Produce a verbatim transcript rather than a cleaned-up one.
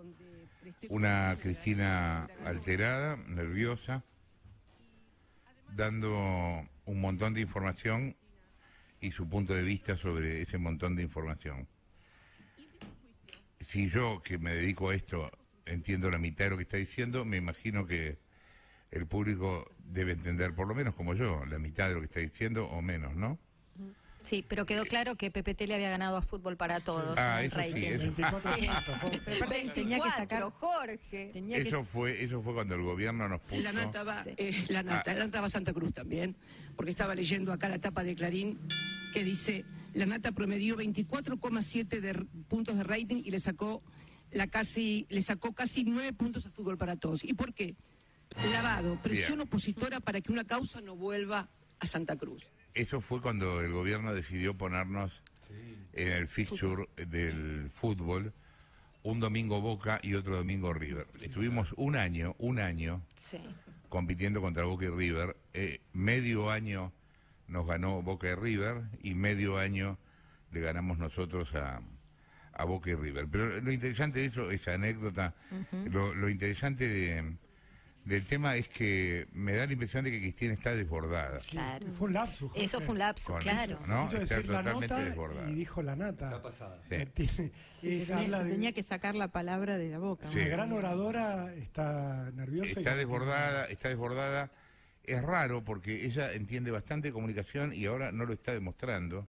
una Cristina alterada, nerviosa, dando un montón de información y su punto de vista sobre ese montón de información. Si yo, que me dedico a esto, entiendo la mitad de lo que está diciendo, me imagino que el público debe entender, por lo menos como yo, la mitad de lo que está diciendo o menos, ¿no? Sí, pero quedó claro que P P T le había ganado a Fútbol para Todos. Ah, en el eso sí, rating. eso, veinticuatro Sí. puntos, Pero aparte tenía que sacar, Jorge. tenía que- eso fue, eso fue cuando el gobierno nos puso. La nata va, Sí. eh, la nata, la nata va a Santa Cruz también, porque estaba leyendo acá la tapa de Clarín que dice, la nata promedió veinticuatro coma siete de r- puntos de rating y le sacó la casi, le sacó casi nueve puntos a Fútbol para Todos. ¿Y por qué? Lavado, presión Bien. opositora para que una causa no vuelva a Santa Cruz. Eso fue cuando el gobierno decidió ponernos en el fixture del fútbol, un domingo Boca y otro domingo River. Estuvimos un año, un año sí. compitiendo contra Boca y River. Eh, medio año nos ganó Boca y River y medio año le ganamos nosotros a, a Boca y River. Pero lo interesante de eso, esa anécdota, uh-huh. lo, lo interesante de, del tema es que me da la impresión de que Cristina está desbordada. Claro. Fue un lapsus. Jorge. Eso fue un lapsus, Con claro. eso, ¿no? Quiso Está decir la totalmente nota desbordada. y dijo la nata. Está pasada. Sí. Tiene- Sí, es- tenía, habla se de- tenía que sacar la palabra de la boca. Sí. Una gran oradora está nerviosa. y Está no desbordada, está desbordada. Es raro porque ella entiende bastante de comunicación y ahora no lo está demostrando.